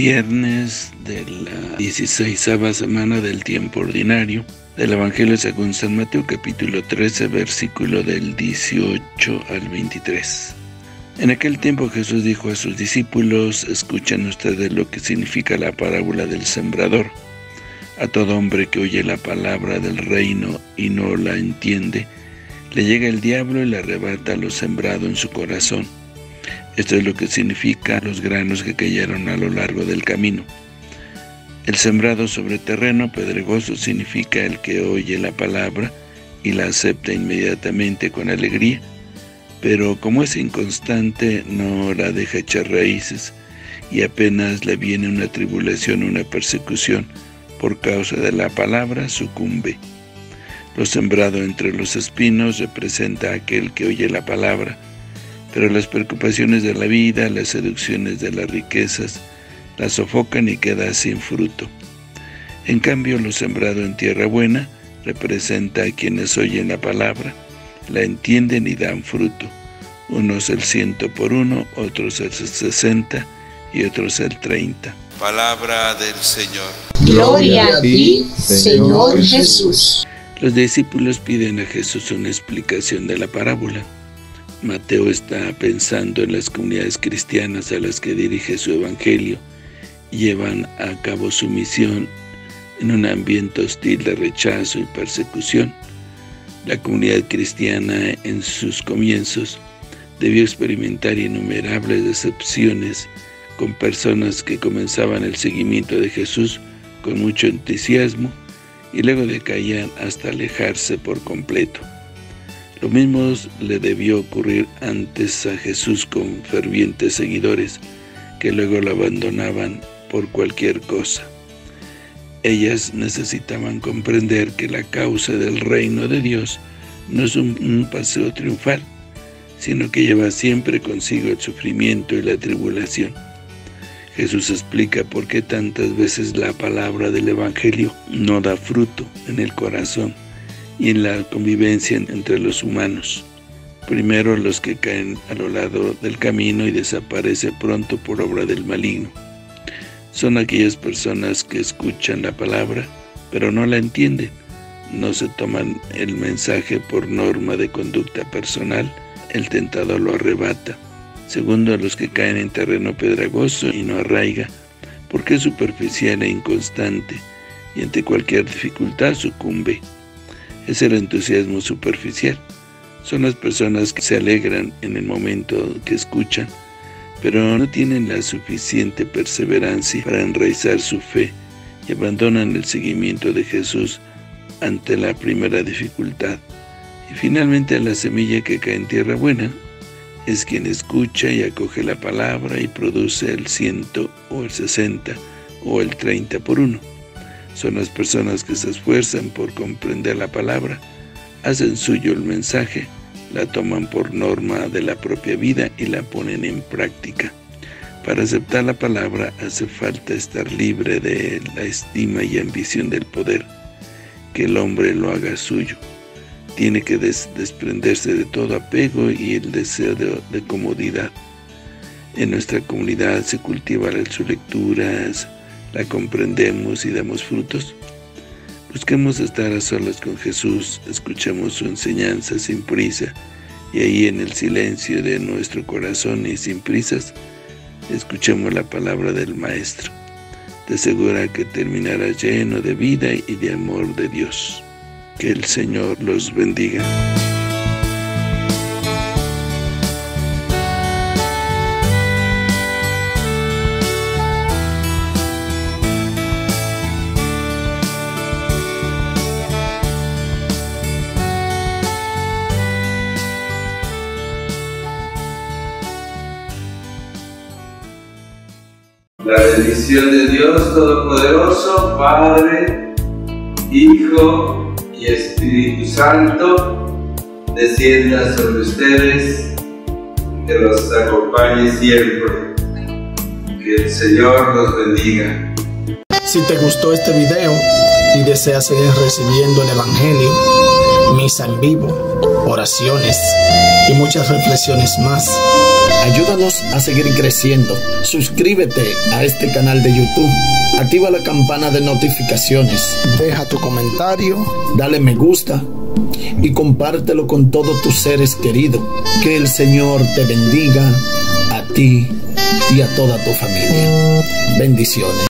Viernes de la 16ª semana del tiempo ordinario del Evangelio según San Mateo, capítulo 13, versículo del 18 al 23. En aquel tiempo Jesús dijo a sus discípulos: escuchen ustedes lo que significa la parábola del sembrador. A todo hombre que oye la palabra del reino y no la entiende, le llega el diablo y le arrebata lo sembrado en su corazón. Esto es lo que significa los granos que cayeron a lo largo del camino. El sembrado sobre terreno pedregoso significa el que oye la palabra y la acepta inmediatamente con alegría, pero como es inconstante, no la deja echar raíces, y apenas le viene una tribulación o una persecución por causa de la palabra, sucumbe. Lo sembrado entre los espinos representa a aquel que oye la palabra, pero las preocupaciones de la vida, las seducciones de las riquezas, la sofocan y queda sin fruto. En cambio, lo sembrado en tierra buena representa a quienes oyen la palabra, la entienden y dan fruto. Unos el 100 por uno, otros el 60 y otros el 30. Palabra del Señor. Gloria a ti, Señor Jesús. Los discípulos piden a Jesús una explicación de la parábola. Mateo está pensando en las comunidades cristianas a las que dirige su evangelio y llevan a cabo su misión en un ambiente hostil de rechazo y persecución. La comunidad cristiana en sus comienzos debió experimentar innumerables decepciones con personas que comenzaban el seguimiento de Jesús con mucho entusiasmo y luego decaían hasta alejarse por completo. Lo mismo le debió ocurrir antes a Jesús con fervientes seguidores que luego lo abandonaban por cualquier cosa. Ellas necesitaban comprender que la causa del reino de Dios no es un paseo triunfal, sino que lleva siempre consigo el sufrimiento y la tribulación. Jesús explica por qué tantas veces la palabra del Evangelio no da fruto en el corazón y en la convivencia entre los humanos. Primero, los que caen a lo largo del camino y desaparecen pronto por obra del maligno. Son aquellas personas que escuchan la palabra, pero no la entienden. No se toman el mensaje por norma de conducta personal, el tentador lo arrebata. Segundo, a los que caen en terreno pedregoso y no arraiga, porque es superficial e inconstante, y ante cualquier dificultad sucumbe. Es el entusiasmo superficial. Son las personas que se alegran en el momento que escuchan, pero no tienen la suficiente perseverancia para enraizar su fe y abandonan el seguimiento de Jesús ante la primera dificultad. Y finalmente, la semilla que cae en tierra buena es quien escucha y acoge la palabra y produce el 100 o el 60 o el 30 por uno. Son las personas que se esfuerzan por comprender la palabra, hacen suyo el mensaje, la toman por norma de la propia vida y la ponen en práctica. Para aceptar la palabra hace falta estar libre de la estima y ambición del poder, que el hombre lo haga suyo. Tiene que desprenderse de todo apego y el deseo de comodidad. En nuestra comunidad se cultiva sus lecturas, la comprendemos y damos frutos. Busquemos estar a solas con Jesús, escuchemos su enseñanza sin prisa, y ahí en el silencio de nuestro corazón y sin prisas, escuchemos la palabra del Maestro. Te asegura que terminarás lleno de vida y de amor de Dios. Que el Señor los bendiga. La bendición de Dios Todopoderoso, Padre, Hijo y Espíritu Santo, descienda sobre ustedes, que los acompañe siempre. Que el Señor los bendiga. Si te gustó este video y deseas seguir recibiendo el Evangelio, misa en vivo, oraciones y muchas reflexiones más. Ayúdanos a seguir creciendo. Suscríbete a este canal de YouTube. Activa la campana de notificaciones. Deja tu comentario, dale me gusta y compártelo con todos tus seres queridos. Que el Señor te bendiga a ti y a toda tu familia. Bendiciones.